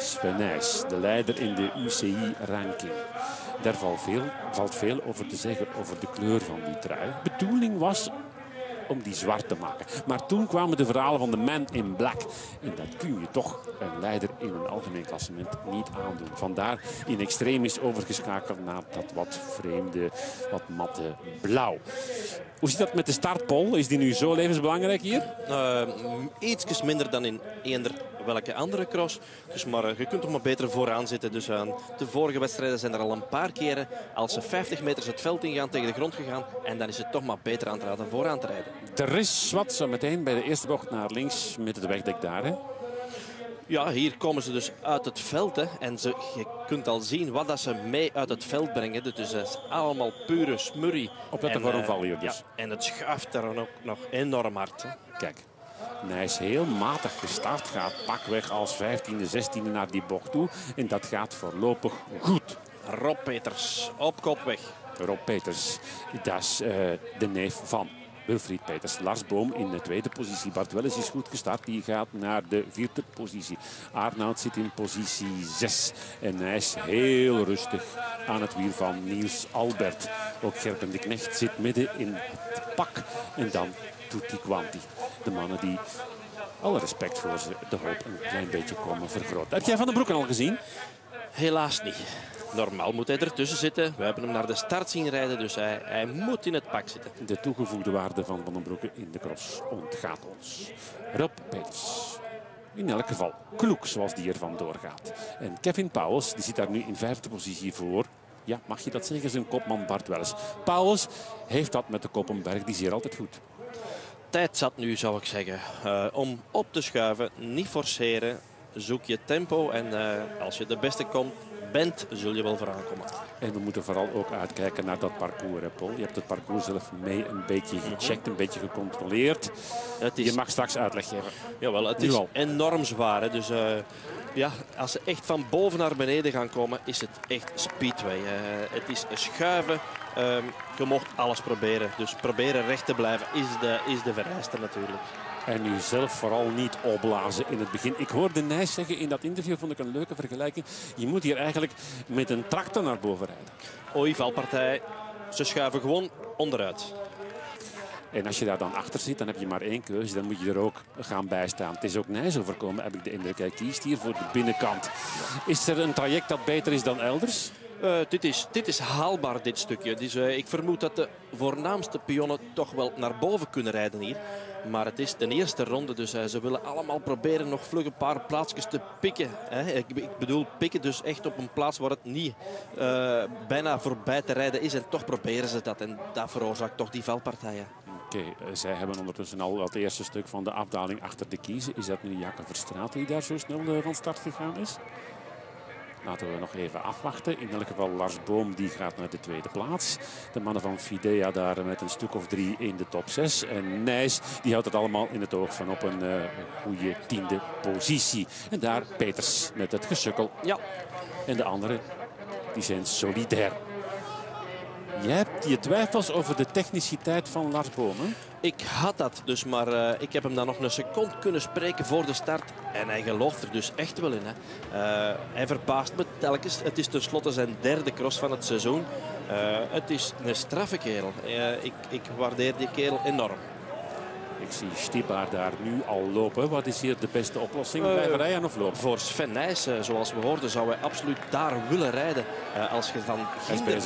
Sven Nys, de leider in de UCI-ranking. Daar valt veel over te zeggen over de kleur van die trui. De bedoeling was om die zwart te maken. Maar toen kwamen de verhalen van de Man in Black. En dat kun je toch een leider in een algemeen klassement niet aandoen. Vandaar in extremis overgeschakeld naar dat wat vreemde, wat matte blauw. Hoe zit dat met de startpol? Is die nu zo levensbelangrijk hier? Iets minder dan in eender welke andere cross. Dus maar je kunt toch maar beter vooraan zitten. Dus de vorige wedstrijden zijn er al een paar keren als ze 50 meters het veld ingaan tegen de grond gegaan. En dan is het toch maar beter aan te raden vooraan te rijden. Er is wat zo meteen bij de eerste bocht naar links met het wegdek daar. Hè? Ja, hier komen ze dus uit het veld. Hè. En je kunt al zien wat dat ze mee uit het veld brengen. Dus het is allemaal pure smurrie. Opletten voor een val hier dus. Ja, en het schuift daar ook nog enorm hard. Hè. Kijk. Hij is heel matig gestart. Gaat pakweg als 15e, 16e naar die bocht toe. En dat gaat voorlopig goed. Rob Peters op kop weg. Rob Peters, dat is de neef van Wilfried Peters. Lars Boom in de tweede positie. Bart Welles is goed gestart. Die gaat naar de vierde positie. Arnoud zit in positie 6. En hij is heel rustig aan het wiel van Niels Albert. Ook Gerben de Knecht zit midden in het pak. En dan Tutti Quanti. De mannen die, alle respect voor ze, de hoop een klein beetje komen vergroten. Heb jij Van den Broeke al gezien? Helaas niet. Normaal moet hij ertussen zitten. We hebben hem naar de start zien rijden, dus hij moet in het pak zitten. De toegevoegde waarde van Van den Broeke in de cross ontgaat ons. Rob Peters. In elk geval kloek zoals die ervan doorgaat. En Kevin Pauwels, die zit daar nu in vijfde positie voor. Ja, mag je dat zeggen? Zijn kopman Bart Welles. Pauwels heeft dat met de Koppenberg, die is hier altijd goed. Tijd zat nu, zou ik zeggen, om op te schuiven. Niet forceren. Zoek je tempo en als je de beste bent, zul je wel vooraan komen. En we moeten vooral ook uitkijken naar dat parcours, hè, Paul. Je hebt het parcours zelf mee een beetje gecheckt, een beetje gecontroleerd. Je mag straks uitleg geven. Jawel, het is enorm zwaar. Hè. Dus ja, als ze echt van boven naar beneden gaan komen, is het echt speedway. Het is schuiven. Je mocht alles proberen. Dus proberen recht te blijven is de vereiste natuurlijk. En nu zelf vooral niet opblazen in het begin. Ik hoorde Nys zeggen in dat interview, vond ik een leuke vergelijking. Je moet hier eigenlijk met een tractor naar boven rijden. Oei, valpartij. Ze schuiven gewoon onderuit. En als je daar dan achter zit, dan heb je maar één keuze. Dan moet je er ook gaan bijstaan. Het is ook Nys overkomen, heb ik de indruk. Hij kiest hier voor de binnenkant. Is er een traject dat beter is dan elders? Dit is haalbaar, dit stukje. Dus, ik vermoed dat de voornaamste pionnen toch wel naar boven kunnen rijden hier. Maar het is de eerste ronde, dus ze willen allemaal proberen nog vlug een paar plaatsjes te pikken. Hè. Ik bedoel pikken, dus echt op een plaats waar het niet bijna voorbij te rijden is. En toch proberen ze dat en dat veroorzaakt toch die valpartijen. Oké, zij hebben ondertussen al het eerste stuk van de afdaling achter de kiezen. Is dat nu Jacke Verstraeten die daar zo snel van start gegaan is? Laten we nog even afwachten. In elk geval Lars Boom die gaat naar de tweede plaats. De mannen van Fidea daar met een stuk of 3 in de top 6. En Nys die houdt het allemaal in het oog van op een goede 10e positie. En daar Peters met het gesukkel. Ja. En de anderen die zijn solidair. Jij hebt je twijfels over de techniciteit van Lars Boom, hè? Ik had dat dus, maar ik heb hem dan nog een seconde kunnen spreken voor de start. En hij gelooft er dus echt wel in. Hè. Hij verbaast me telkens. Het is tenslotte zijn derde cross van het seizoen. Het is een straffe kerel. Ik waardeer die kerel enorm. Ik zie Stibar daar nu al lopen. Wat is hier de beste oplossing? Blijven rijden of lopen? Voor Sven Nys, zoals we hoorden, zou hij absoluut daar willen rijden. Als je van Ginder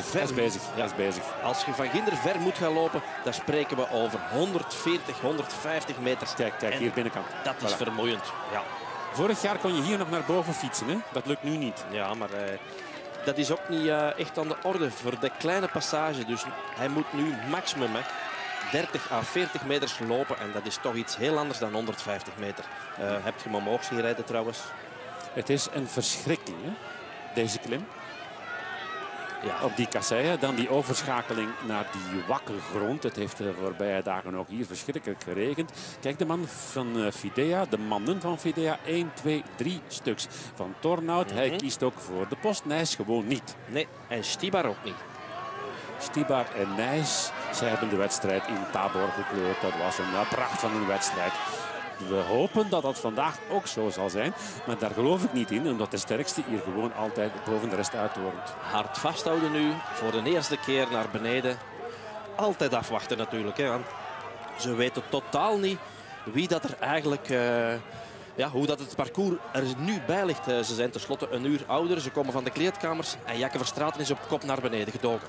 Als je van Ginder ver moet gaan lopen, dan spreken we over 140, 150 meter. Kijk hier binnenkant. Dat is vermoeiend. Ja. Vorig jaar kon je hier nog naar boven fietsen, hè? Dat lukt nu niet. Ja, maar dat is ook niet echt aan de orde voor de kleine passage. Dus hij moet nu maximum 30 à 40 meters lopen. En dat is toch iets heel anders dan 150 meter. Heb je hem omhoog zien rijden trouwens? Het is een verschrikking, hè? Deze klim. Ja. Op die kasseien. Dan die overschakeling naar die wakke grond. Het heeft de voorbije dagen ook hier verschrikkelijk geregend. Kijk, de man van Fidea, de mannen van Fidea. 1, 2, 3 stuks. Van Tornout, hij kiest ook voor de post. Nys gewoon niet. Nee, en Stibar ook niet. Stibar en Nys, zij hebben de wedstrijd in Tabor gekleurd. Dat was een pracht van een wedstrijd. We hopen dat dat vandaag ook zo zal zijn. Maar daar geloof ik niet in, omdat de sterkste hier gewoon altijd boven de rest uithoort. Hard vasthouden nu. Voor de eerste keer naar beneden. Altijd afwachten natuurlijk. Hè, want ze weten totaal niet wie dat er eigenlijk... hoe dat het parcours er nu bij ligt. Ze zijn tenslotte een uur ouder. Ze komen van de kleedkamers. En Jacke Verstraeten is op kop naar beneden gedoken.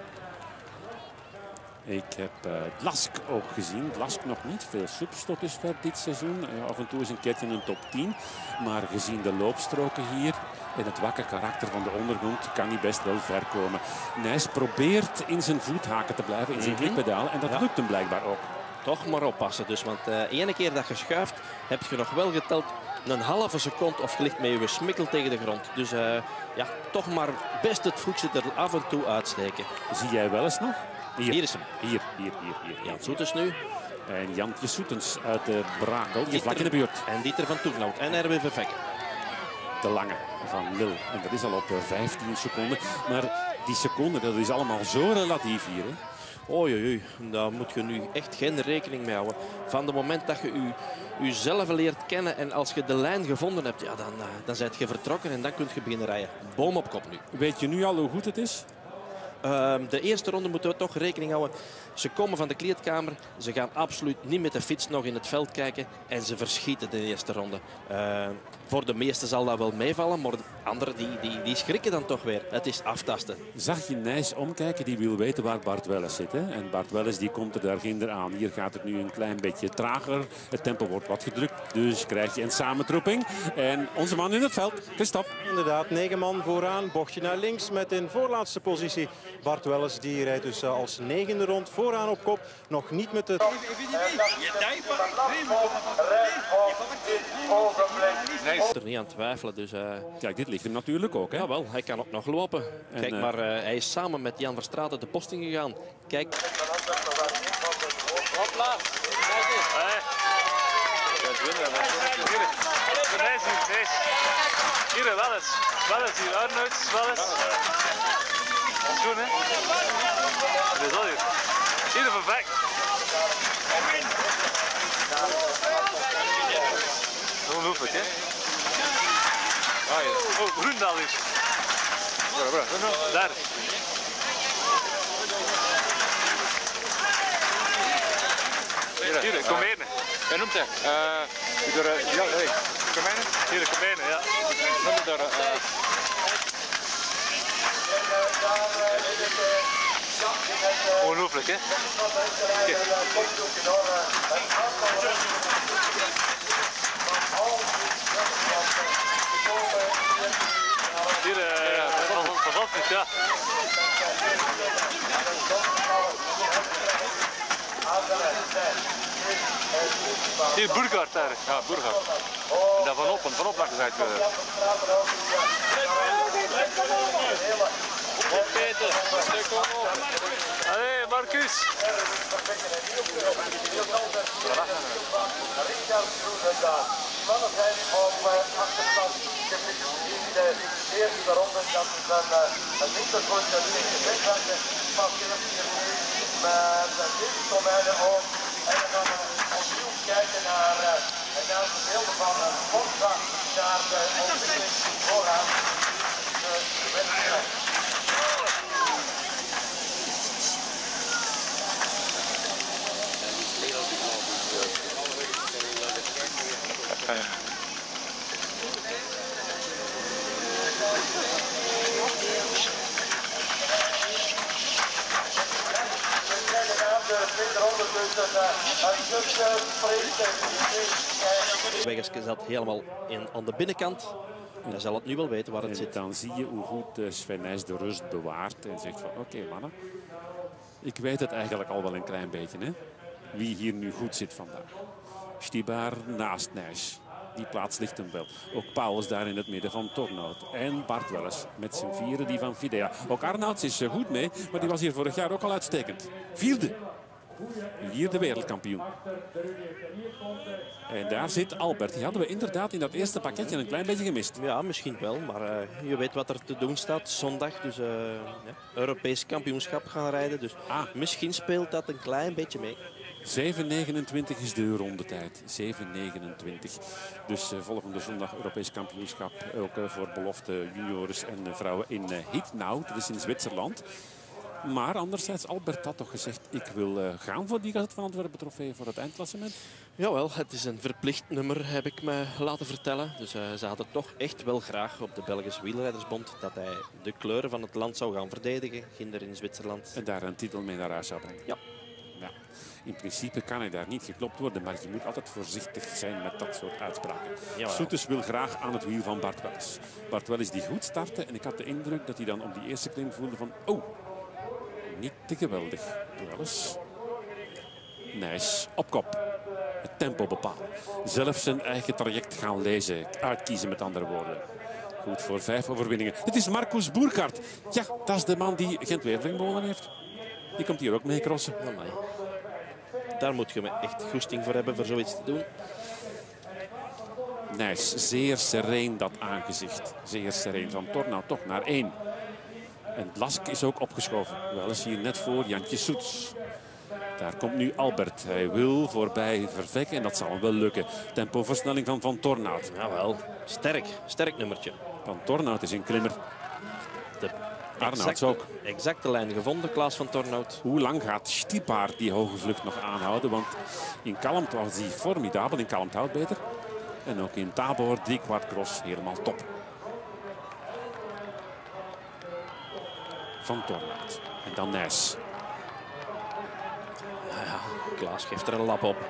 Ik heb Blask ook gezien. Blask nog niet veel subs tot dusver dit seizoen. Af en toe is een keertje in een top 10. Maar gezien de loopstroken hier en het wakke karakter van de ondergrond kan hij best wel ver komen. Nijs probeert in zijn voethaken te blijven, in zijn klikpedaal. En dat lukt hem blijkbaar ook. Toch maar oppassen dus, want de ene keer dat je schuift, heb je nog wel geteld een halve seconde of je ligt met je smikkel tegen de grond. Dus toch maar best het voetje er af en toe uitsteken. Zie jij wel eens nog? Hier is hem. Hier. Jan Soetens nu. En Jantje Soetens uit de Brakel, hier vlak in de buurt. En Dieter van Toegnout en Erwin Vervekke. De lange van Lil. En dat is al op 15 seconden. Maar die seconden, dat is allemaal zo relatief hier. Hè? Oei, daar moet je nu echt geen rekening mee houden. Van het moment dat je jezelf leert kennen en als je de lijn gevonden hebt, ja, dan ben je vertrokken en dan kun je beginnen rijden. Boom op kop nu. Weet je nu al hoe goed het is? De eerste ronde moeten we toch rekening houden. Ze komen van de kleedkamer. Ze gaan absoluut niet met de fiets nog in het veld kijken. En ze verschieten de eerste ronde. Voor de meesten zal dat wel meevallen. Maar de anderen die schrikken dan toch weer. Het is aftasten. Zag je Nijs omkijken? Die wil weten waar Bart Welles zit. Hè? En Bart Welles die komt er daar ginder aan. Hier gaat het nu een klein beetje trager. Het tempo wordt wat gedrukt. Dus krijg je een samentroeping. En onze man in het veld, Christophe. Inderdaad, 9 man vooraan. Bochtje naar links met in voorlaatste positie Bart Welles. Die rijdt dus als 9e rond vooraan op kop. Nog niet met de... Er niet aan twijfelen. Dus, Kijk, dit ligt hem natuurlijk ook. Hè? Jawel, hij kan ook nog lopen. Kijk, maar hij is samen met Jan Verstraeten de post ingegaan. Kijk. Hopla. Hier, Welles. Welles hier, Arnouds, Welles. Dat is goed, hè? Dat is al hier. Hier, Verbeek. Ongelooflijk, hè? Ah, ja. Oh, Groendaal hier. Daar. Hier, Komijnen. Jij noemt hij? Komijnen? Hier, Komijnen, ja. Ongelooflijk, hè? Hier, fantastisch, ja. Hier, Burgard daar. Ja, Burgard. En daar vanop lag gezegd. Peter, allee, Marcus. Eerste ronde, dat is een linkervoet, dat is een wegwerken, maar deze Komijnen ook. En dan gaan we opnieuw kijken naar de beelden van Forza, naar de ontwikkeling vooraan. De wedstrijd. Weggers zat helemaal aan de binnenkant. Hij zal het nu wel weten waar het En zit. dan zie je hoe goed Sven Nijs de rust bewaart. En zegt van oké, mannen. Ik weet het eigenlijk al wel een klein beetje. Hè? Wie hier nu goed zit vandaag. Stibar naast Nijs. Die plaats ligt hem wel. Ook Paulus daar in het midden van Tornout. En Bart Welles met zijn vierde die van Fidea. Ook Arnouds is goed mee, maar die was hier vorig jaar ook al uitstekend. Vierde. Hier de wereldkampioen. En daar zit Albert. Die hadden we inderdaad in dat eerste pakketje een klein beetje gemist. Ja, misschien wel, maar je weet wat er te doen staat zondag. Dus Europees kampioenschap gaan rijden. Dus misschien speelt dat een klein beetje mee. 7:29 is de rondetijd. 7:29. Dus volgende zondag Europees kampioenschap. Ook voor belofte juniors en vrouwen in Hitnau. Dat is in Zwitserland. Maar anderzijds, Albert had toch gezegd, ik wil gaan voor die Gazet van Antwerpen trofee voor het eindklassement. Jawel, het is een verplicht nummer, heb ik me laten vertellen. Dus ze hadden toch echt wel graag op de Belgische Wielrijdersbond dat hij de kleuren van het land zou gaan verdedigen, Ginder in Zwitserland. En daar een titel mee naar huis zou brengen. Ja. Ja. In principe kan hij daar niet geklopt worden, maar je moet altijd voorzichtig zijn met dat soort uitspraken. Soeters wil graag aan het wiel van Bart Welles. Bart Welles die goed startte en ik had de indruk dat hij dan op die eerste klim voelde van oh, niet te geweldig. Welles. Nice. Op kop. Het tempo bepalen. Zelf zijn eigen traject gaan lezen. Uitkiezen met andere woorden. Goed voor 5 overwinningen. Het is Marcus Boerkaert. Ja, dat is de man die Gent-Wevelgem gewonnen heeft. Die komt hier ook mee crossen. Amai. Daar moet je me echt goesting voor hebben voor zoiets te doen. Nice. Zeer sereen dat aangezicht. Zeer sereen. Van Tornau toch naar 1. En Blask is ook opgeschoven. Wel eens hier net voor Jantje Soets. Daar komt nu Albert. Hij wil voorbij Vervekken en dat zal hem wel lukken. Tempoversnelling van Van Tornout. Jawel, sterk nummertje. Van Tornout is een klimmer. De Arnouds ook. Exacte lijn gevonden, Klaas van Tornout. Hoe lang gaat Stipaar die hoge vlucht nog aanhouden? Want in Kalmt was hij formidabel. In Kalmt houdt beter. En ook in Tabor, 3/4 cross, helemaal top. Van Tornout. En dan Nijs. Ja, Klaas geeft er een lap op.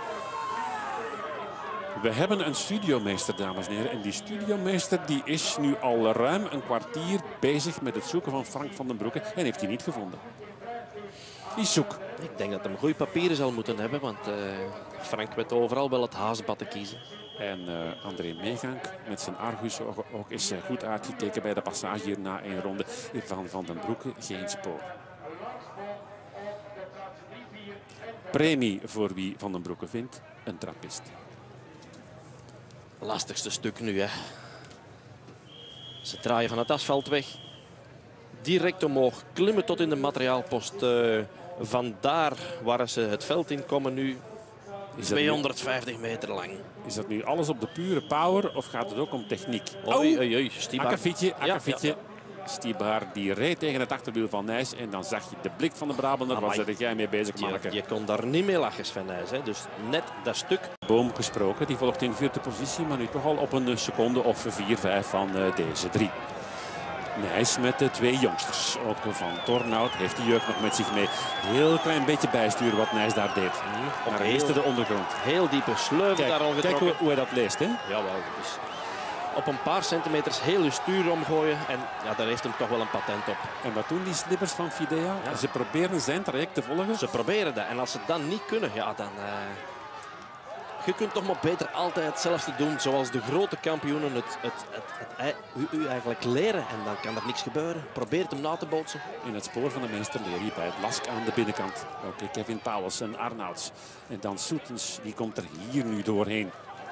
We hebben een studiomeester, dames en heren. En die studiomeester die is nu al ruim een kwartier bezig met het zoeken van Frank van den Broeke. En heeft hij niet gevonden. Die zoek. Ik denk dat hij goede papieren zal moeten hebben. Want Frank weet overal wel het hazenbad te kiezen. En André Meegank met zijn Argus ook is goed uitgekeken bij de passage hier na 1 ronde. Van Van den Broeke geen spoor. Premie voor wie Van den Broeke vindt, een trappist. Lastigste stuk nu, hè. Ze draaien van het asfalt weg. Direct omhoog, klimmen tot in de materiaalpost. Vandaar waar ze het veld in komen nu. 250 meter lang. Is dat nu alles op de pure power of gaat het ook om techniek? Oei, Stibaar. Akkefietje. Ja. Stibaar die reed tegen het achterwiel van Nijs. En dan zag je de blik van de Brabander. Waar zit jij mee bezig, manneke? Je kon daar niet mee lachen, Sven Nijs. Hè. Dus net dat stuk. Boom gesproken. Die volgt in 4e positie. Maar nu toch al op een seconde of 4-5 van deze 3. Nijs met de 2 jongsters. Ook Van Tornout heeft de jeugd nog met zich mee. Heel klein beetje bijsturen wat Nijs daar deed. Maar hij miste de ondergrond. Heel diepe sleuven daar al getrokken. Kijk hoe hij dat leest, hè? Jawel. Dus op een paar centimeters heel je stuur omgooien. En ja, daar heeft hem toch wel een patent op. En wat doen die slippers van Fidea? Ja. Ze proberen zijn traject te volgen. Ze proberen dat. En als ze dat niet kunnen, ja, dan... Je kunt toch maar beter altijd hetzelfde doen zoals de grote kampioenen u eigenlijk leren. En dan kan er niks gebeuren. Probeer het hem na te bootsen. In het spoor van de meester leer je bij Blask aan de binnenkant. Ook Kevin Pauwels en Arnouds. En dan Soetens, die komt er hier nu doorheen.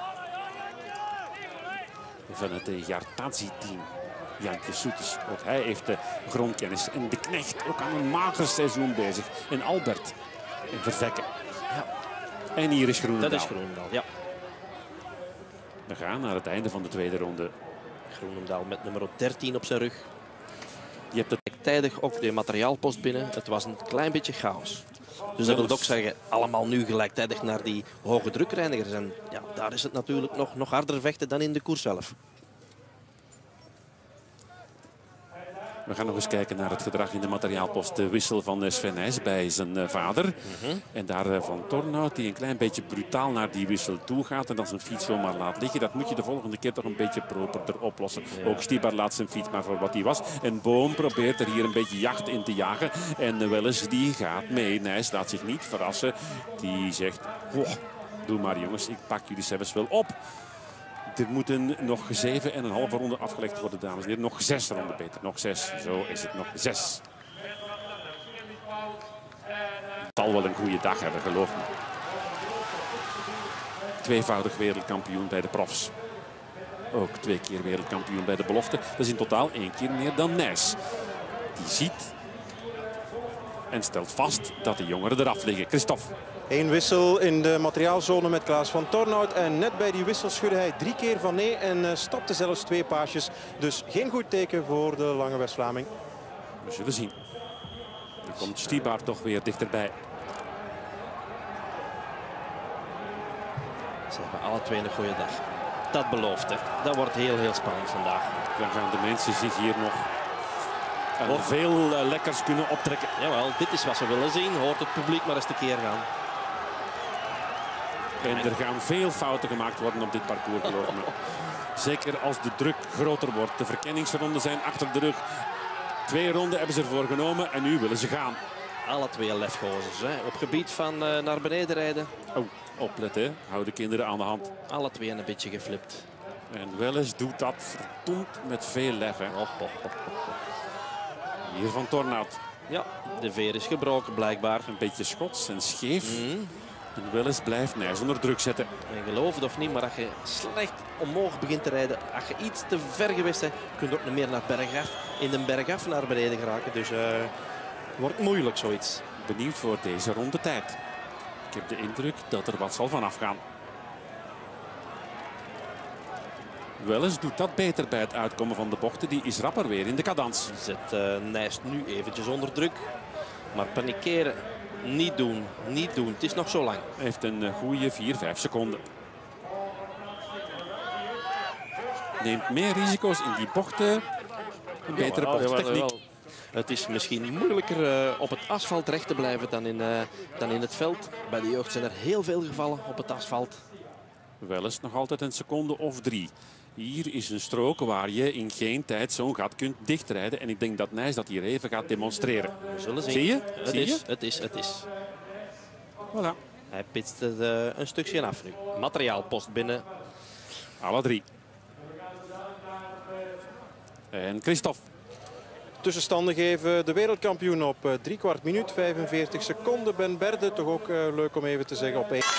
Van het Jartazi-team. Jantje Soetens, ook hij heeft de grondkennis. En de Knecht, ook aan een mager seizoen bezig. En Albert en Vervekken. Ja. En hier is Groenendaal. Dat is Groenendaal, ja. We gaan naar het einde van de tweede ronde. Groenendaal met nummer 13 op zijn rug. Je hebt het tijdig ook de materiaalpost binnen. Het was een klein beetje chaos. Dus dat wil ook zeggen, allemaal nu gelijktijdig naar die hoge drukreinigers. En ja, daar is het natuurlijk nog harder vechten dan in de koers zelf. We gaan nog eens kijken naar het gedrag in de materiaalpost. De wissel van Sven Nijs bij zijn vader. En daar Van Tornout die een klein beetje brutaal naar die wissel toe gaat. En dan zijn fiets zomaar laat liggen. Dat moet je de volgende keer toch een beetje properder oplossen. Ja. Ook Stibar laat zijn fiets maar voor wat hij was. En Boom probeert er hier een beetje jacht in te jagen. En Welles die gaat mee. Nijs laat zich niet verrassen. Die zegt, doe maar jongens, ik pak jullie zelfs wel op. Er moeten nog 7,5 ronden afgelegd worden, dames en heren. Nog 6 ronden, Peter. Nog 6. Zo is het. Nog 6. Het zal wel een goede dag hebben, geloof me. Tweevoudig wereldkampioen bij de profs. Ook 2 keer wereldkampioen bij de belofte. Dat is in totaal 1 keer meer dan Nijs. Die ziet en stelt vast dat de jongeren eraf liggen. Christophe. Eén wissel in de materiaalzone met Klaas van Tornout. En net bij die wissel schudde hij 3 keer van nee en stapte zelfs 2 paasjes. Dus geen goed teken voor de lange West-Vlaming. We zullen zien. Nu komt Stibar toch weer dichterbij. Ze hebben alle twee een goede dag. Dat belooft, hè. Dat wordt heel spannend vandaag. Dan gaan de mensen zich hier nog veel lekkers kunnen optrekken. Jawel, dit is wat ze willen zien. Hoort het publiek maar eens te keer gaan. En er gaan veel fouten gemaakt worden op dit parcours, geloof me. Zeker als de druk groter wordt. De verkenningsronden zijn achter de rug. 2 ronden hebben ze ervoor genomen en nu willen ze gaan. Alle twee lefgozers, hè. Op gebied van naar beneden rijden. Oh, opletten, hè. Hou de kinderen aan de hand. Alle twee een beetje geflipt. En Welles doet dat verdomd met veel lef, hè. Hier van Tornout. Ja, de veer is gebroken blijkbaar. Een beetje schots en scheef. En Welles blijft Nijs onder druk zetten. En geloof het of niet, maar als je slecht omhoog begint te rijden, als je iets te ver geweest bent, kun je ook niet meer naar bergaf, in de bergaf naar beneden geraken. Dus het wordt moeilijk zoiets. Benieuwd voor deze rondetijd. Ik heb de indruk dat er wat zal vanaf gaan. Welles doet dat beter bij het uitkomen van de bochten. Die is rapper weer in de cadans. Zet Nijs nu eventjes onder druk. Maar panikeren, niet doen. Het is nog zo lang. Hij heeft een goede 4-5 seconden. Neemt meer risico's in die bochten. Een betere bochttechniek. Het is misschien moeilijker op het asfalt recht te blijven dan in het veld. Bij de jeugd zijn er heel veel gevallen op het asfalt. Welles nog altijd een seconde of 3. Hier is een strook waar je in geen tijd zo'n gat kunt dichtrijden. En ik denk dat Nijs dat hier even gaat demonstreren. We zullen zien. Zie je? Het is. Voilà. Hij pitst het een stukje af nu. Materiaalpost binnen. Alle 3. En Christophe. Tussenstanden geven de wereldkampioen op 3/4 minuut, 45 seconden. Ben Berde, toch ook leuk om even te zeggen, op 1.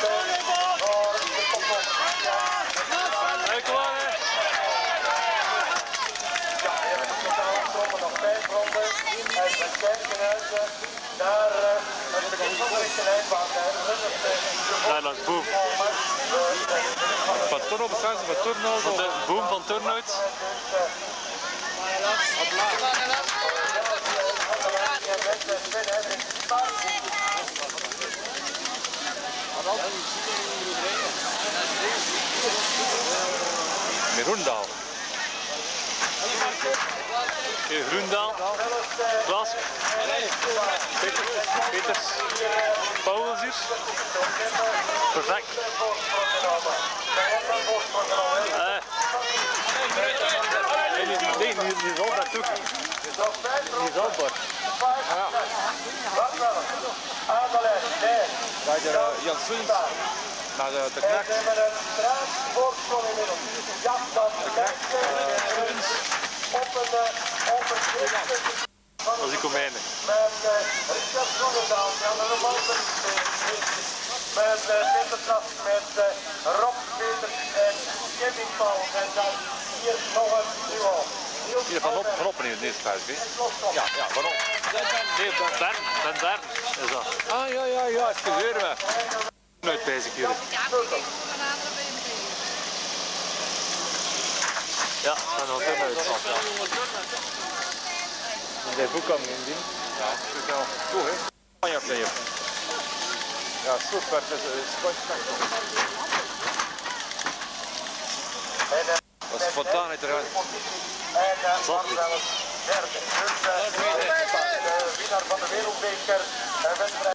Nederlands Boom. Van Tornout bestaan ze van Tornout. Van de Boom van Tornout. Met Groendaal. Groendaal. Klaas. Peters. Pauwels hier. Perfect. Nee, die zal dat ook. Die zal dat. Bij de Jan Swins. Naar de knacht. De knacht. Als ik kom heen. Met Richard Groenendaal, Jan Romansen, met Peter Kras, met Rob Peters en Kevin Paul. En dan hier nog een duo. Hier van op in het eerste huis, hè? Ja, van op. Nee, Ben Bern is dat. Ja, het gebeuren we. Nooit bezig hier. Ja, en dan zijn we uit. In de boek aan indien. Ja, dat is wel goed, hè? Ja, super, dat is goed. Dat is spontaan eruit. En dan derde. De winnaar van de wereldbeker. Wedstrijd.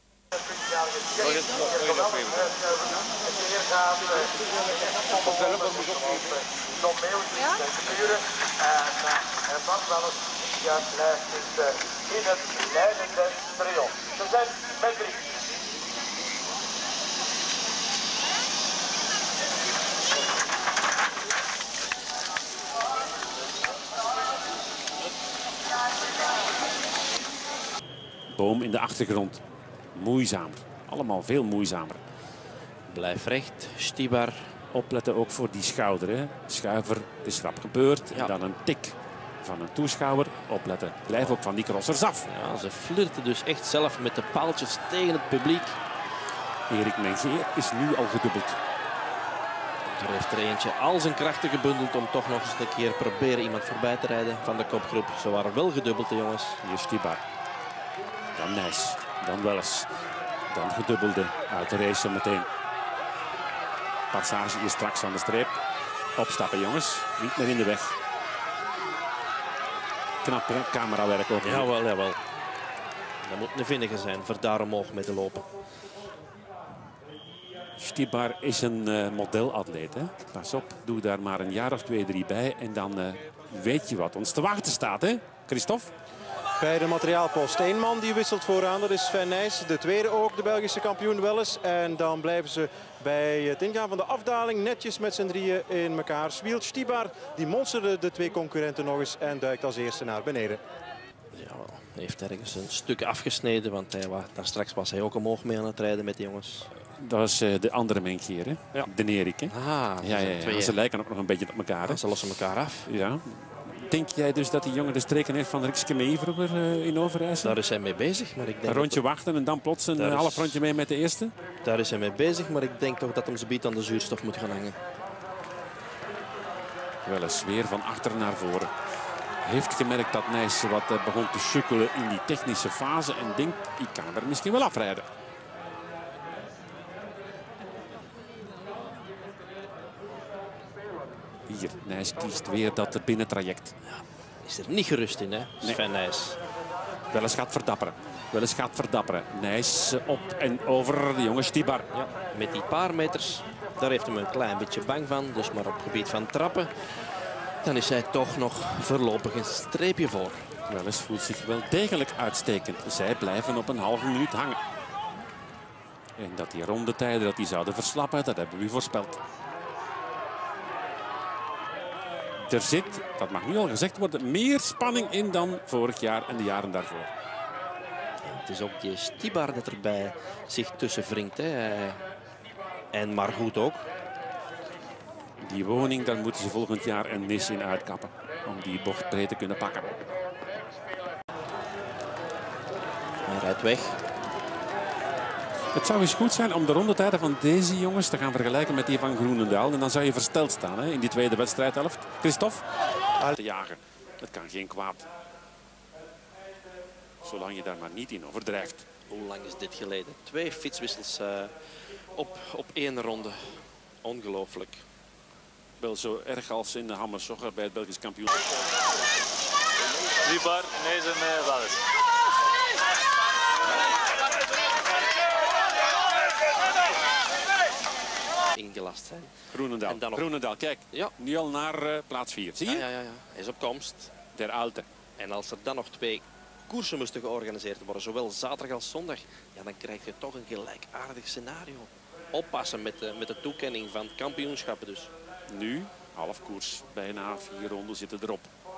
En Bart Welles blijft dus in het leidende trio. Ze zijn met 3. Boom in de achtergrond. Moeizamer. Allemaal veel moeizamer. Blijf recht. Stibar. Opletten ook voor die schouder. Hè. Schuiver, het is rap gebeurd. Ja. En dan een tik van een toeschouwer. Opletten. Blijf ook van die crossers af. Ja, ze flirten dus echt zelf met de paaltjes tegen het publiek. Erik Mengeer is nu al gedubbeld. Er heeft er eentje al zijn krachten gebundeld om toch nog eens een keer proberen iemand voorbij te rijden van de kopgroep. Ze waren wel gedubbeld, de jongens. Hier is Stibar. Dan Nijs. Dan Welles. Dan gedubbelde uit de race meteen. Passage hier straks aan de streep. Opstappen, jongens. Niet meer in de weg. Knap camerawerk ook. Jawel, jawel. Dat moet een vinnige zijn voor daar omhoog mee te lopen. Stibar is een modelatleet. Hè? Pas op, doe daar maar een jaar of 2, 3 bij. En dan weet je wat ons te wachten staat, hè, Christophe? Bij de materiaalpost. 1 man die wisselt vooraan, dat is Sven Nijs. De tweede ook, de Belgische kampioen Welles. En dan blijven ze bij het ingaan van de afdaling netjes met z'n drieën in elkaar. Swielt Stibar, die monsterde de 2 concurrenten nog eens en duikt als eerste naar beneden. Jawel, hij heeft ergens een stuk afgesneden, want daar straks was hij ook omhoog mee aan het rijden met de jongens. Dat is de andere Mengeer, hè? Ja. De Erik. Hè? Twee. Ze lijken ook nog een beetje op elkaar. Hè? Ze lossen elkaar af. Ja. Denk jij dus dat die jongen de streken heeft van Rikske mee vroeger in Overijssel? Daar is hij mee bezig, maar ik denk Een rondje wachten en dan plots een half rondje mee met de eerste? Daar is hij mee bezig, maar ik denk toch dat hem zijn biet aan de zuurstof moet gaan hangen. Wel eens weer van achter naar voren. Heeft gemerkt dat Nijs wat begon te sukkelen in die technische fase en denkt, ik kan er misschien wel afrijden. Hier, Nijs kiest weer dat binnentraject. Is er niet gerust in, hè? Sven Nijs. Welles gaat verdapperen. Welles gaat verdapperen. Nijs op en over de jonge Stibar. Ja, met die paar meters, daar heeft hem een klein beetje bang van. Dus maar op het gebied van trappen, dan is hij toch nog voorlopig een streepje voor. Welles voelt zich wel degelijk uitstekend. Zij blijven op een halve minuut hangen. En dat die rondetijden dat die zouden verslappen, dat hebben we u voorspeld. Er zit, dat mag nu al gezegd worden, meer spanning in dan vorig jaar en de jaren daarvoor. Het is ook die Stibar dat erbij zich tussen wringt. Hè. En maar goed ook. Die woning, daar moeten ze volgend jaar een nis in uitkappen. Om die bocht breed te kunnen pakken. Hij rijdt weg. Het zou eens goed zijn om de rondetijden van deze jongens te gaan vergelijken met die van Groenendaal. En dan zou je versteld staan, hè, in die tweede wedstrijdhelft. Christophe, te jagen. Dat kan geen kwaad. Zolang je daar maar niet in overdrijft. Hoe lang is dit geleden? 2 fietswissels op 1 ronde. Ongelooflijk. Wel zo erg als in de Hammersogger bij het Belgisch kampioen. Stibar, Nijs en Welles. Ingelast zijn. Groenendaal. En dan nog- Groenendaal, kijk. Ja. Nu al naar plaats 4. Zie je? Ja. Hij is op komst. Der Alte. En als er dan nog 2 koersen moesten georganiseerd worden, zowel zaterdag als zondag, ja, dan krijg je toch een gelijkaardig scenario. Oppassen met de toekenning van kampioenschappen dus. Nu, half koers. Bijna 4 ronden zitten erop.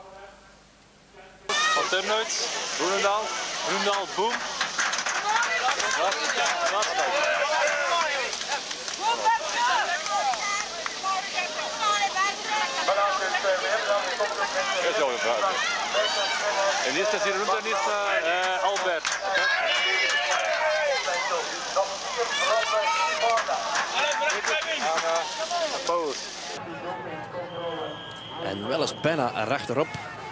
Van Turnhout, Groenendaal, boom. En hier staat hier rond en hier staat Albert. En wel eens bijna erachterop.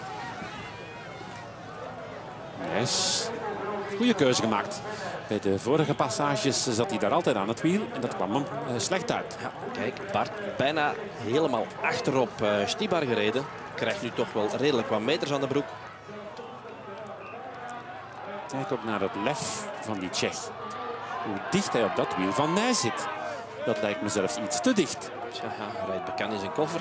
Nijs. Goede keuze gemaakt. Bij de vorige passages zat hij daar altijd aan het wiel. En dat kwam hem slecht uit. Ja, kijk, Bart bijna helemaal achterop Stibar gereden. Krijgt nu toch wel redelijk wat meters aan de broek. Kijk ook naar het lef van die Tsjech. Hoe dicht hij op dat wiel van Nijs zit. Dat lijkt me zelfs iets te dicht. Tja, hij rijdt bekend in zijn koffer.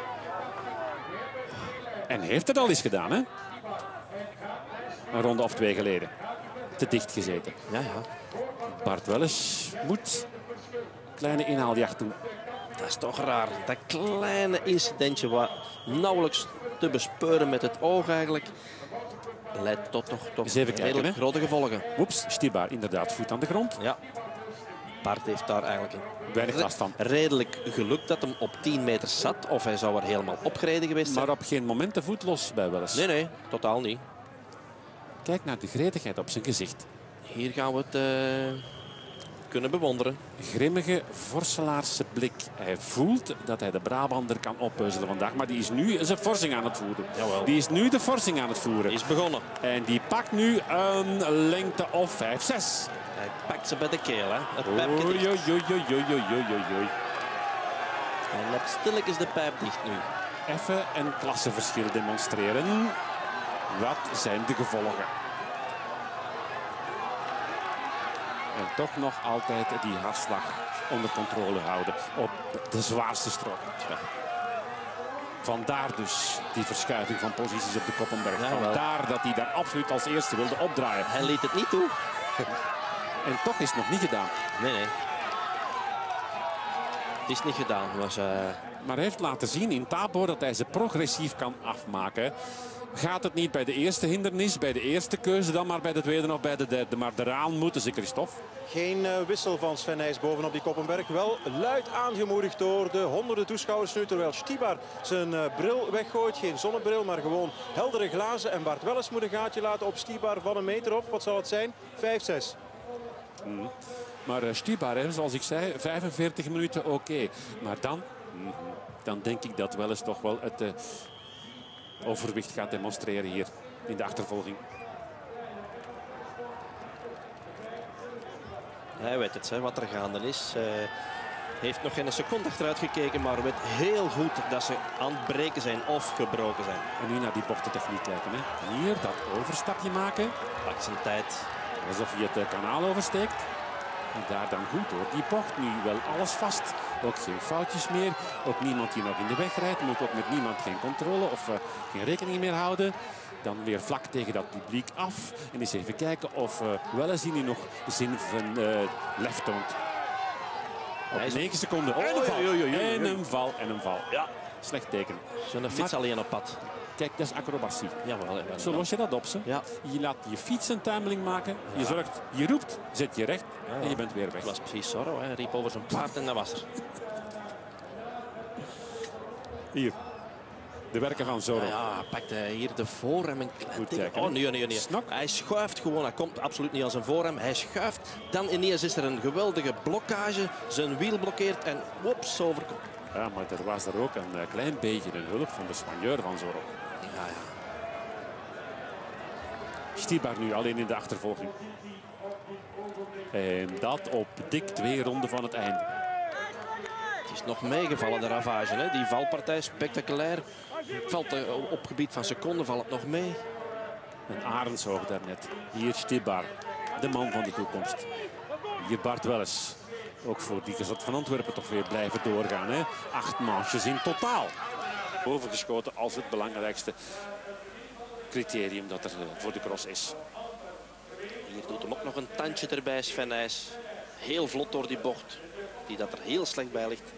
En heeft het al eens gedaan, hè? Een ronde of 2 geleden. Te dicht gezeten. Ja. Bart Welles moet kleine inhaaljacht doen. Dat is toch raar. Dat kleine incidentje wat nauwelijks te bespeuren met het oog eigenlijk, leidt tot toch Eens even kijken, redelijk hè. grote gevolgen. Oeps, Stibar inderdaad voet aan de grond. Ja. Bart heeft daar eigenlijk Weinig last van. redelijk geluk dat hem op 10 meter zat. Of hij zou er helemaal opgereden geweest zijn. Maar op geen moment de voet los bij Welles. Nee, totaal niet. Kijk naar de gretigheid op zijn gezicht. Hier gaan we het kunnen bewonderen. Grimmige Vorselaarse blik. Hij voelt dat hij de Brabander kan oppeuzelen vandaag. Maar die is nu zijn forsing aan het voeren. Jawel. Die is nu de forsing aan het voeren. Is begonnen. En die pakt nu een lengte of 5-6. Hij pakt ze bij de keel. Hè. Het pijpje Oei, dicht. oei, oei, oei, oei, oei, oei. Hij laat stilletjes de pijp dicht nu. Even een klassenverschil demonstreren. Wat zijn de gevolgen? En toch nog altijd die hartslag onder controle houden op de zwaarste strook. Vandaar dus die verschuiving van posities op de Koppenberg. Ja, Vandaar dat hij daar absoluut als eerste wilde opdraaien. Hij liet het niet toe. En toch is het nog niet gedaan. Nee. Het is niet gedaan. Maar hij heeft laten zien in Tabor dat hij ze progressief kan afmaken. Gaat het niet bij de eerste hindernis, bij de eerste keuze, dan maar bij de tweede of bij de derde. Maar eraan moeten ze, Christophe. Geen wissel van Sven Nys bovenop die Koppenberg. Wel luid aangemoedigd door de honderden toeschouwers nu. Terwijl Stibar zijn bril weggooit. Geen zonnebril, maar gewoon heldere glazen. En Bart Welles moet een gaatje laten op Stibar van een meter op. Wat zal het zijn? 5-6. Maar Stibar, zoals ik zei, 45 minuten oké. Maar dan denk ik dat Welles toch wel het overwicht gaat demonstreren hier in de achtervolging. Hij weet het, wat er gaande is. Heeft nog geen seconde achteruit gekeken, maar weet heel goed dat ze aan het breken zijn of gebroken zijn. En nu naar die bochtentechniek kijken. Hè. Hier dat overstapje maken. Pakt zijn tijd. Alsof hij het kanaal oversteekt. En daar dan goed hoor. Die bocht nu wel alles vast. Ook geen foutjes meer. Ook niemand die nog in de weg rijdt. Moet ook met niemand geen controle of geen rekening meer houden. Dan weer vlak tegen dat publiek af. En eens even kijken of Welles die nu nog zin van lef toont. Op 9 seconden. En een val. En een val. En een val. Ja. Slecht teken. Zo'n fiets alleen op pad. Kijk, dat is acrobatie. Jawel. Zo los je dat op, ze. Ja. Je laat je fiets een tuimeling maken. Je zorgt, je roept, zet je recht en je bent weer weg. Het was precies Zorro. Hij riep over zijn paard en dat was er. Hier. De werken van Zorro. Ja, pakt hij hier de voorrem een klein Goed ding. kijken, Oh, nee. Snok. Hij schuift gewoon. Hij komt absoluut niet aan zijn voorrem. Hij schuift. Dan ineens is er een geweldige blokkage. Zijn wiel blokkeert en wops, overkomt. Ja, maar er was er ook een klein beetje een hulp van de soigneur van Zorro. Ja. Stibar nu alleen in de achtervolging. En dat op dik 2 ronden van het einde. Het is nog meegevallen, de ravage. Hè? Die valpartij, spectaculair. Valt op gebied van seconden valt het nog mee. Een Arendshoog daarnet. Hier Stibar, de man van de toekomst. Hier Bart Welles. Ook voor die gezet van Antwerpen toch weer blijven doorgaan. Hè? 8 manches in totaal. Overgeschoten als het belangrijkste criterium dat er voor de cross is. Hier doet hem ook nog een tandje erbij, Sven Nys. Heel vlot door die bocht. Die dat er heel slecht bij ligt.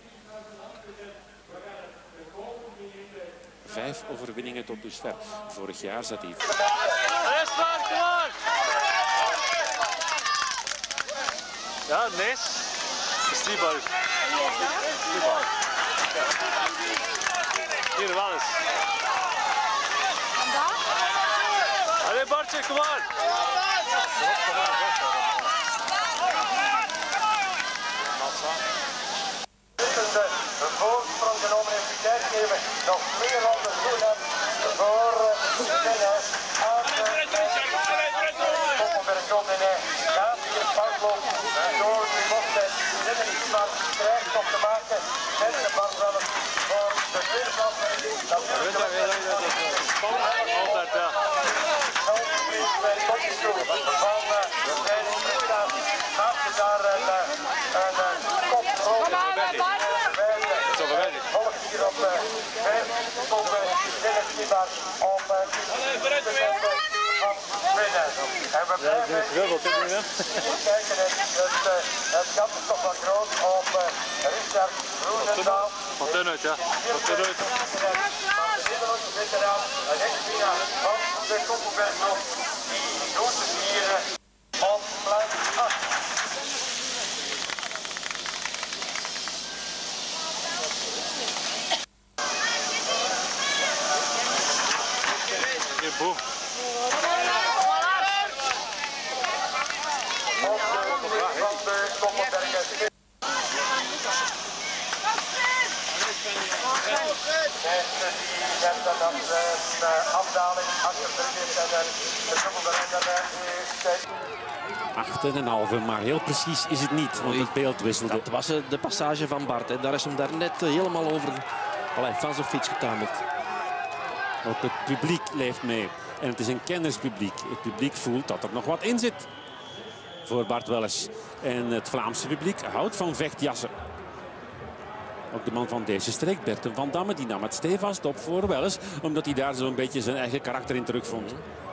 5 overwinningen tot dusver. Vorig jaar zat hij. Klaar! Ja, Nys. Stibar. Hier, Welles. Allee, Bartje, kom maar. Een voorsprong genomen heeft tijd gegeven. Nog 2 ronden doen voor Sven Nys. Koppenberg komt en hij gaat hier fout lopen door die bocht. Dit is iemand die krijgt om te maken met de Bart Welles voor de tweede plaats. Dat is Altijd, ja. bij de kopjes toe van de trainingsprestatie. Maakt je daar een koprol. Volgt hier op 5 seconden Dennis Stibar op van Sweden. En we blijven kijken. Het gat is toch wel groot op Richard Roesendaal. Wat dun uit, ja. Wat dun uit. Maar de Nederlandse veteraan, een ex-winnaar van de Koppenberg, die doet het hier op plaats 8. Hier, boem. Van de die werden dan de afdaling achter de rug en de dubbele renner is 8,5, maar heel precies is het niet, want het beeld wisselde. Dat was de passage van Bart. Hè. Daar is hem daar net helemaal over van zijn fiets getameld. Ook het publiek leeft mee. En het is een kennerspubliek. Het publiek voelt dat er nog wat in zit voor Bart Welles. En het Vlaamse publiek houdt van vechtjassen. Ook de man van deze streek, Berten van Damme, die nam het stevast op voor Welles. Omdat hij daar zo'n beetje zijn eigen karakter in terugvond.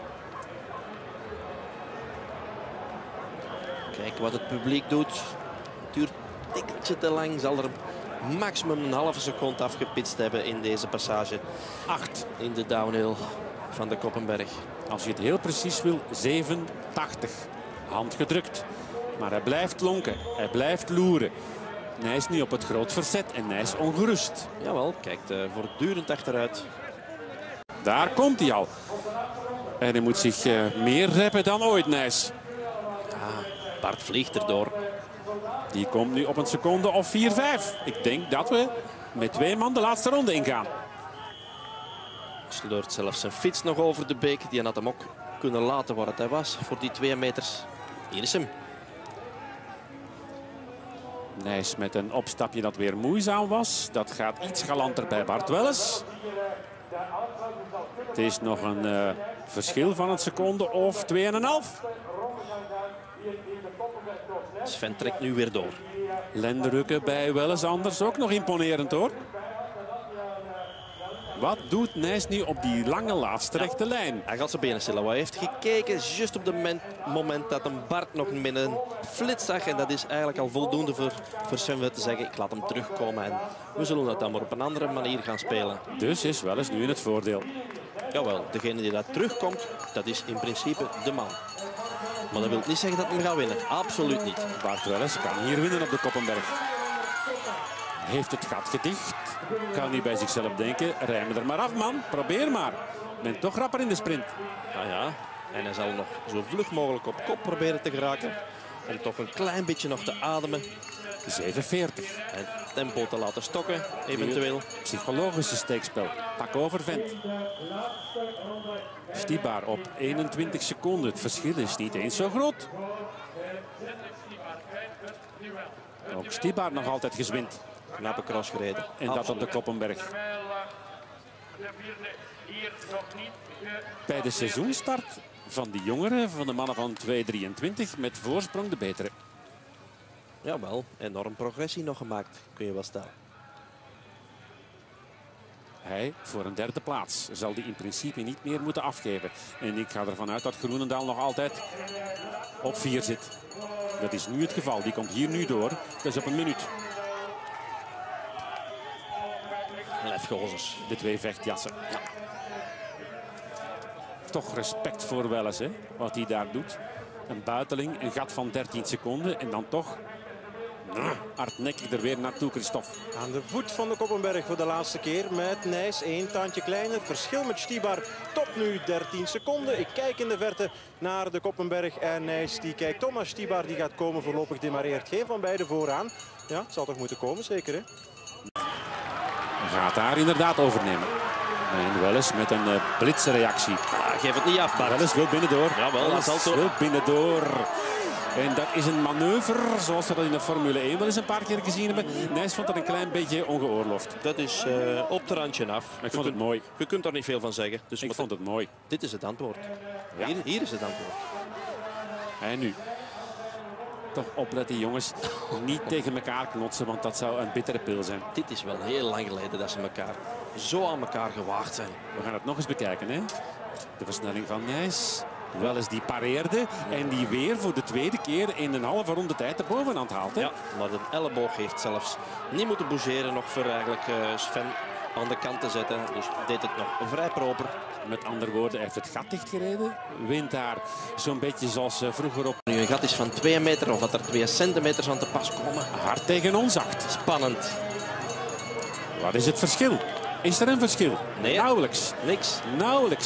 Kijk wat het publiek doet. Het duurt een tikkeltje te lang. Zal er maximum een halve seconde afgepitst hebben in deze passage. 8. In de downhill van de Koppenberg. Als je het heel precies wil, 87. Hand gedrukt. Maar hij blijft lonken. Hij blijft loeren. Nijs nu op het groot verzet en Nijs ongerust. Jawel, kijkt voortdurend achteruit. Daar komt hij al. En hij moet zich meer reppen dan ooit, Nijs. Bart vliegt erdoor. Die komt nu op een seconde of 4-5. Ik denk dat we met 2 man de laatste ronde ingaan. Sleurt zelfs zijn fiets nog over de beek. Die had hem ook kunnen laten waar het hij was voor die 2 meters. Hier is hem. Nijs met een opstapje dat weer moeizaam was. Dat gaat iets galanter bij Bart Welles. Het is nog een verschil van een seconde of 2,5. Sven trekt nu weer door. Lenderukke bij Welles anders ook nog imponerend hoor. Wat doet Nijs nu op die lange laatste rechte lijn? Hij gaat zijn benen stellen. Hij heeft gekeken juist op het moment dat een Bart nog met een flits zag. En dat is eigenlijk al voldoende voor Sven te zeggen. Ik laat hem terugkomen en we zullen dat dan maar op een andere manier gaan spelen. Dus is Welles nu in het voordeel. Jawel, degene die dat terugkomt, dat is in principe de man. Maar dat wil niet zeggen dat hij gaat winnen. Absoluut niet. Bart Welles kan hier winnen op de Koppenberg. Heeft het gat gedicht. Kan nu bij zichzelf denken, rij me er maar af man, probeer maar. Ik ben toch rapper in de sprint. Nou ja, en hij zal nog zo vlug mogelijk op kop proberen te geraken. Om toch een klein beetje nog te ademen. 47. En tempo te laten stokken, eventueel. Psychologische steekspel. Pak over vent. Stibar op 21 seconden. Het verschil is niet eens zo groot. Ook Stibar nog altijd gezwind. Knappe cross gereden. En dat op de Koppenberg. Bij de seizoenstart van die jongeren, van de mannen van 2,23, met voorsprong de betere. Jawel, enorm progressie nog gemaakt, kun je wel stellen. Hij voor een 3e plaats zal die in principe niet meer moeten afgeven. En ik ga ervan uit dat Groenendaal nog altijd op 4 zit. Dat is nu het geval. Die komt hier nu door. Dat is op een minuut. Lefgozers. De 2 vechtjassen. Ja. Toch respect voor Welles, hè, wat hij daar doet. Een buiteling, een gat van 13 seconden. En dan toch hardnekkig er weer naartoe, Christophe. Aan de voet van de Koppenberg voor de laatste keer met Nijs 1 tandje kleiner. Verschil met Stibar tot nu 13 seconden. Ik kijk in de verte naar de Koppenberg en Nijs die kijkt. Thomas Stibar die gaat komen, voorlopig demareert geen van beiden vooraan. Ja, het zal toch moeten komen, zeker hè? Gaat daar inderdaad overnemen. En Welles met een blitsreactie. Geef het niet af, Bart. Welles wil binnendoor. Jawel, dat zal toch. Wil binnendoor. En dat is een manoeuvre zoals we dat in de Formule 1 wel eens een paar keer gezien hebben. Nijs vond dat een klein beetje ongeoorloofd. Dat is op het randje af. Ik vond het mooi. Je kunt er niet veel van zeggen. Dus Ik vond het mooi. Dit is het antwoord. Ja. Hier is het antwoord. En nu. Toch opletten jongens. Niet tegen elkaar knotsen, want dat zou een bittere pil zijn. Dit is wel heel lang geleden dat ze elkaar zo aan elkaar gewaagd zijn. We gaan het nog eens bekijken. Hè? De versnelling van Nijs. Welles die pareerde en die weer voor de 2e keer in een halve ronde tijd de bovenhand haalt. Hè? Ja, maar de elleboog heeft zelfs niet moeten bougeren nog voor eigenlijk Sven aan de kant te zetten. Dus deed het nog vrij proper. Met andere woorden, hij heeft het gat dichtgereden. Wint daar zo'n beetje zoals vroeger op. Nu een gat is van 2 meter of dat er 2 centimeters aan te pas komen. Hard tegen onzacht. Spannend. Wat is het verschil? Is er een verschil? Nee. Nauwelijks. Niks. Nauwelijks.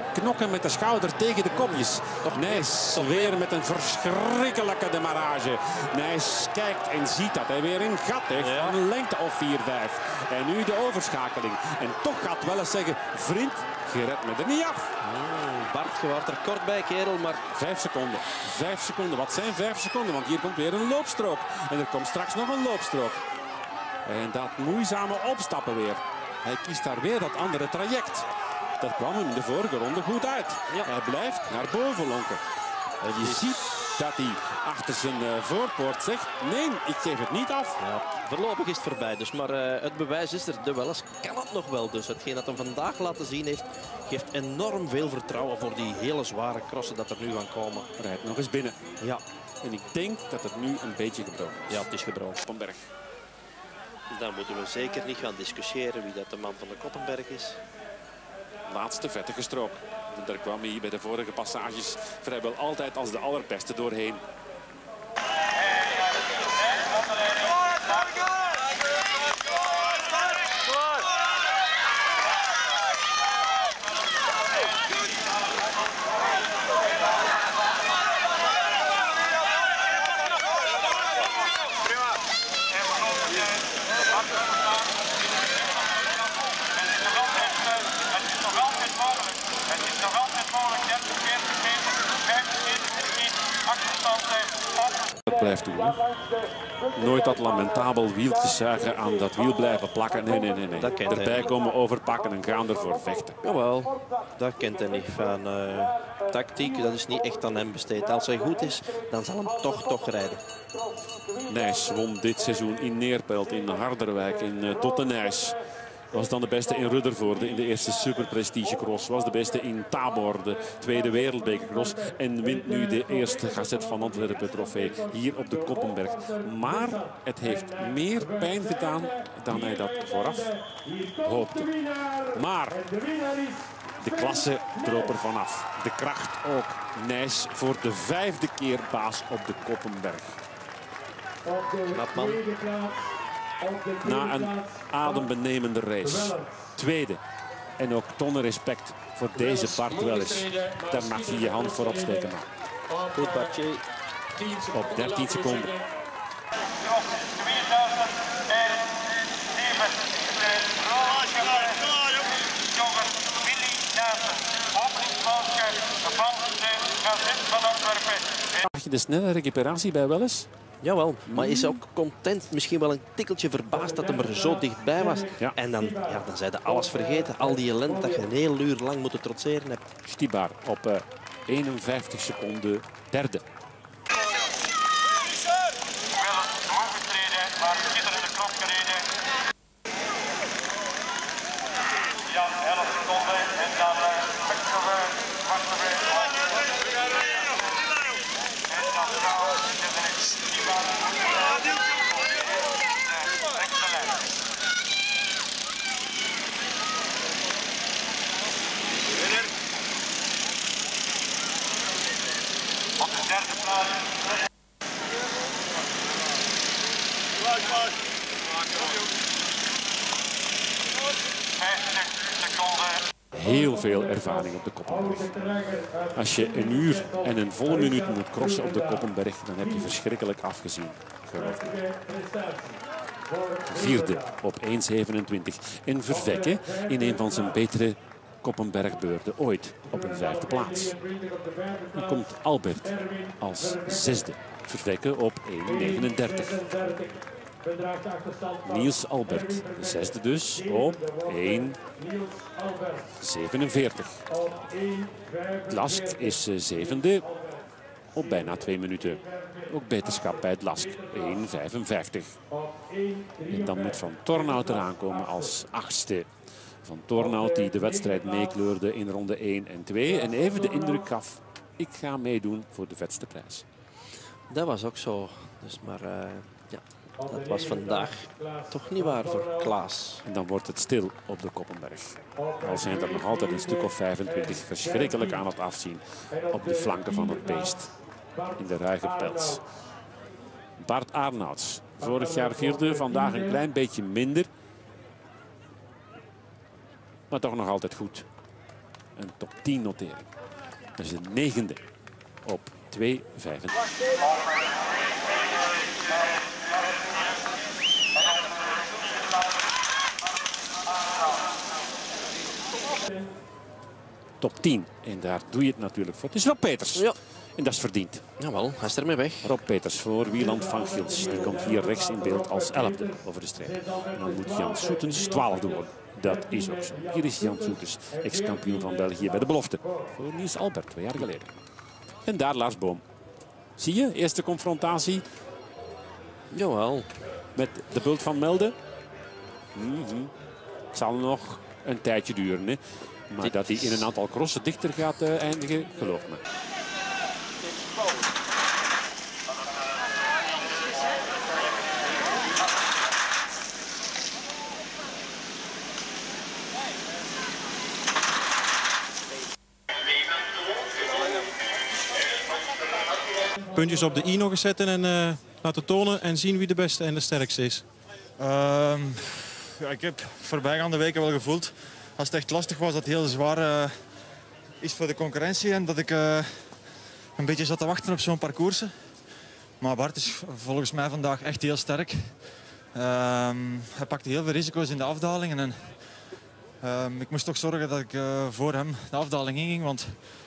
knokken met de schouder tegen de kopjes. Nijs weer met een verschrikkelijke demarrage. Nijs kijkt en ziet dat hij weer een gat heeft van een lengte of 4-5. En nu de overschakeling. En toch gaat wel eens zeggen, vriend, je redt me er niet af. Bart, je was er kort bij, kerel, maar... 5 seconden. 5 seconden. Wat zijn 5 seconden? Want hier komt weer een loopstrook. En er komt straks nog een loopstrook. En dat moeizame opstappen weer. Hij kiest daar weer dat andere traject. Dat kwam hem in de vorige ronde goed uit. Ja. Hij blijft naar boven lonken. En je ziet dat hij achter zijn voorpoort zegt, nee, ik geef het niet af. Ja, voorlopig is het voorbij, dus, maar het bewijs is er. De Welles kan het nog wel. Dus hetgeen dat hem vandaag laten zien heeft, geeft enorm veel vertrouwen voor die hele zware crossen dat er nu gaan komen. Rijdt nog eens binnen. Ja. En ik denk dat het nu een beetje gebroken is. Ja, het is gebroken. Koppenberg. Dan moeten we zeker niet gaan discussiëren wie dat de man van de Koppenberg is. Laatste vettige strook. Daar kwam hij bij de vorige passages vrijwel altijd als de allerbeste doorheen. Dat blijft doen. Hè? Nooit dat lamentabel wieltjes zuigen aan dat wiel blijven plakken. Nee. Dat kent erbij hij. Komen overpakken en gaan ervoor vechten. Jawel, dat kent hij niet. Van tactiek, dat is niet echt aan hem besteed. Als hij goed is, dan zal hem toch rijden. Nijs won dit seizoen in Neerpelt, in Harderwijk, in Dottenijs. Was dan de beste in Ruddervoorde in de eerste superprestige cross. Was de beste in Tabor, de tweede wereldbekercross. En wint nu de eerste Gazet van Antwerpen trofee hier op de Koppenberg. Maar het heeft meer pijn gedaan dan hij dat vooraf hoopte. Maar de klasse droop er vanaf. De kracht ook. Nijs voor de 5e keer baas op de Koppenberg. Knap man. Na een adembenemende race. Tweede. En ook tonnen respect voor deze Bart Welles. Daar mag je je hand voor opsteken. Goed, Bartje. Op 13 seconden. Mag je de snelle recuperatie bij Welles? Jawel, maar is ook content, misschien wel een tikkeltje verbaasd dat hij er zo dichtbij was. Ja. En dan zijn ze alles vergeten. Al die ellende dat je een heel uur lang moet trotseren hebt. Stibar op 51 seconden derde. Ja, 11 seconden en dan wachten we. En dan gaan we zitten in Stibar. Op de derde plaats. Heel veel ervaring op de Koppenberg. Als je een uur en een volle minuut moet crossen op de Koppenberg, dan heb je verschrikkelijk afgezien. Geloof me. Vierde op 1.27. En Vervekke in een van zijn betere Koppenbergbeurten ooit op een 5e plaats. Dan komt Albert als 6e. Vervekke op 1.39. Niels Albert, de 6e dus, op 1.47. Lask is 7e op bijna 2 minuten. Ook beterschap bij het Lask, 1.55. En dan moet Van Tornhout eraan komen als 8e. Van Tornhout die de wedstrijd meekleurde in ronde 1 en 2. En even de indruk gaf, ik ga meedoen voor de vetste prijs. Dat was ook zo. Dus maar dat was vandaag toch niet waar voor Klaas. En dan wordt het stil op de Koppenberg. Al zijn er nog altijd een stuk of 25 verschrikkelijk aan het afzien op de flanken van het beest. In de ruige pels. Bart Aernouts, vorig jaar 4e, vandaag een klein beetje minder. Maar toch nog altijd goed. een top 10 notering. Dat is de 9e op 2,5. Top 10. En daar doe je het natuurlijk voor. Het is Rob Peters. Ja. En dat is verdiend. Jawel, hij is ermee weg. Rob Peters voor Wieland van Gils. Die komt hier rechts in beeld als 11e over de streep. En dan moet Jan Soetens 12e worden. Dat is ook zo. Hier is Jan Soetens, ex-kampioen van België bij de belofte. Voor Niels Albert, 2 jaar geleden. En daar Lars Boom. Zie je, eerste confrontatie Jawel. met de bult van Melde. Het zal nog een tijdje duren. Hè. Maar dat hij in een aantal crossen dichter gaat eindigen, geloof me. Puntjes op de i nog eens zetten en laten tonen en zien wie de beste en de sterkste is. Ja, ik heb voorbijgaande weken wel gevoeld, als het echt lastig was, dat het heel zwaar is voor de concurrentie. En dat ik een beetje zat te wachten op zo'n parcours. Maar Bart is volgens mij vandaag echt heel sterk. Hij pakte heel veel risico's in de afdalingen. En ik moest toch zorgen dat ik voor hem de afdaling inging. Want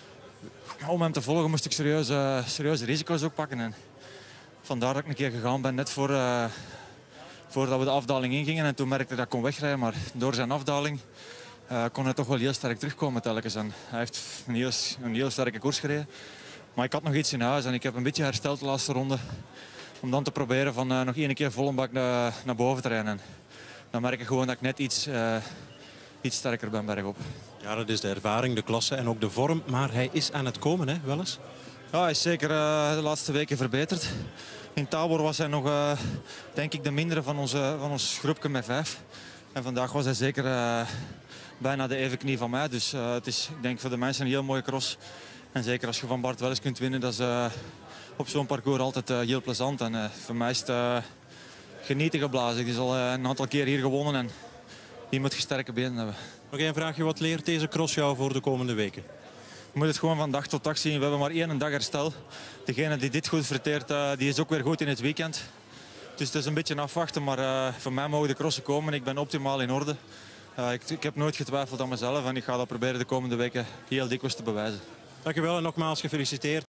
om hem te volgen moest ik serieuze risico's ook pakken. En vandaar dat ik een keer gegaan ben net voordat we de afdaling ingingen. En toen merkte ik dat ik kon wegrijden. Maar door zijn afdaling kon hij toch wel heel sterk terugkomen telkens. En hij heeft een heel sterke koers gereden. Maar ik had nog iets in huis en ik heb een beetje hersteld de laatste ronde. Om dan te proberen van nog één keer vol een bak naar boven te rijden. En dan merk ik gewoon dat ik net iets sterker ben bergop. Ja, dat is de ervaring, de klasse en ook de vorm. Maar hij is aan het komen, hè, wel eens? Ja, hij is zeker de laatste weken verbeterd. In Tabor was hij nog, denk ik, de mindere van ons groepje met 5. En vandaag was hij zeker bijna de even knie van mij. Dus het is, ik denk, voor de mensen een heel mooie cross. En zeker als je van Bart Wellens kunt winnen, dat is op zo'n parcours altijd heel plezant. En voor mij is het genieten geblazen. Ik is al een aantal keer hier gewonnen en hier moet je sterke benen hebben. Nog één vraagje, wat leert deze cross jou voor de komende weken? Je moet het gewoon van dag tot dag zien. We hebben maar 1 dag herstel. Degene die dit goed verteert, die is ook weer goed in het weekend. Dus het is een beetje afwachten, maar voor mij mogen de crossen komen. Ik ben optimaal in orde. Ik heb nooit getwijfeld aan mezelf en ik ga dat proberen de komende weken heel dikwijls te bewijzen. Dankjewel en nogmaals gefeliciteerd.